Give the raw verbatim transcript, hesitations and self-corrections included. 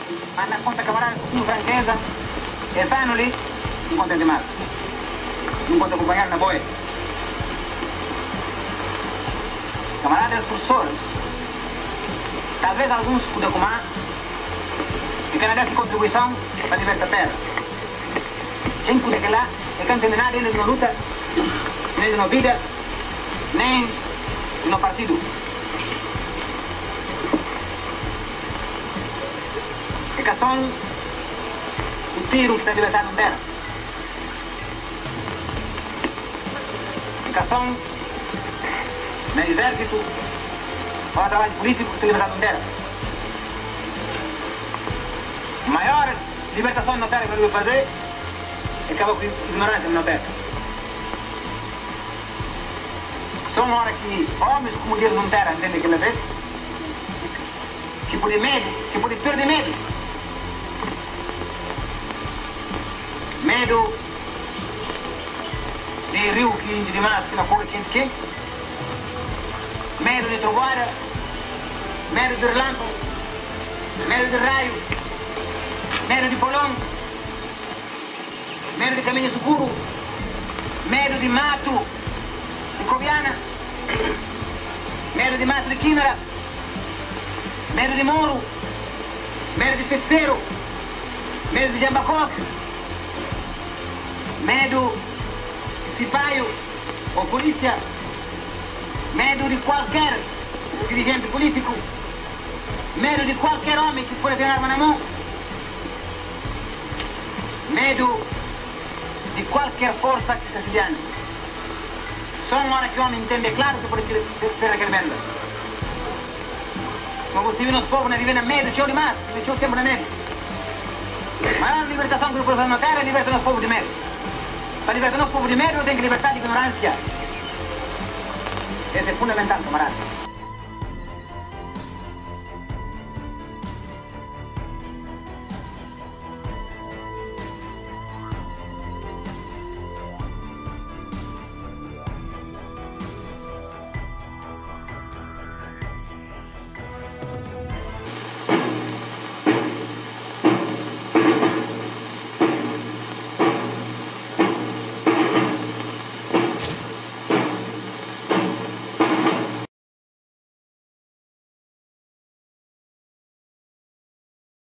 mas na conta camarada com franqueza, esse ano ali, não conta demais. Não conta acompanhar na boia. Camaradas professores, talvez alguns podem comer, e querem dar essa contribuição para a libertar a terra. Quem puder que lá, é que não tem nada eles na luta, nem na vida, nem no partido. É que são o tiro que está libertado na terra. É que são no exército, ou o trabalho político que está libertado na terra. A maior libertação na terra que eu devo fazer é acabar com a ignorância na terra. Só uma hora que homens como Deus não terra entendem aquela vez, que por medo, que por perder medo. Medo de rio que de mais que na cor quente quente. Medo de trovoada, medo de relâmpago, medo de raio, medo de polão, medo de caminho seguro, medo de mato de cobiana, medo de mato de quimera, medo de moro, medo de pesqueiro, medo de jambacoque, medo de cipaio ou polícia, medo de qualquer dirigente político, medo de qualquer homem que pode ter arma na mão, medo de qualquer força que se diante. Só uma hora que o homem entende claro que pode ser, ser aquele merda. Como você viu nos povos, vivem na medo, show demais, deixou sempre na medo. Mas a libertação que o professor não quer é libertar os povos de medo. Para libertar os povos de medo, tem que libertar de ignorância. Esse é fundamental, camarada.